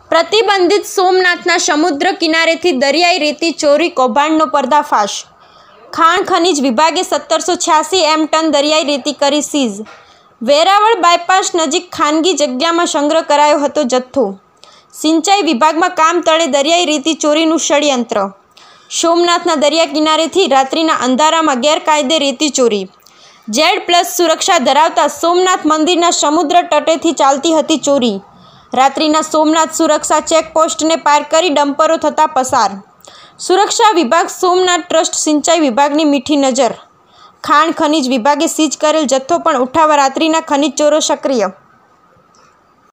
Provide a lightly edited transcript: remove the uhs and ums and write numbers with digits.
પ્રતિબંધિત સોમનાથના સમુદ્ર કિનારેથી દરિયાઈ રેતી ચોરી કૌભાંડનો પર્દાફાશ। ખાણ ખનીજ વિભાગે 1786 ટન દરિયાઈ રેતી કરી સીઝ। વેરાવળ બાયપાસ નજીક ખાનગી જગ્યામાં સંગ્રહ કરાયો હતો જથ્થો। સિંચાઈ વિભાગમાં કામ તળે દરિયાઈ રેતી ચોરીનું ષડયંત્ર। સોમનાથના દરિયા કિનારેથી રાત્રિના અંધારામાં ગેરકાયદે રેતી ચોરી। Z+ સુરક્ષા ધરાવતા સોમનાથ મંદિરના સમુદ્ર તટેથી ચાલતી હતી ચોરી। રાત્રિના સોમનાથ સુરક્ષા ચેકપોસ્ટને પાર કરી ડમ્પરો થતા પસાર। સુરક્ષા વિભાગ, સોમનાથ ટ્રસ્ટ, સિંચાઈ વિભાગની મીઠી નજર। ખાણ ખનીજ વિભાગે સીઝ કરેલ જથ્થો પણ ઉઠાવવા રાત્રિના ખનીજ ચોરો સક્રિય।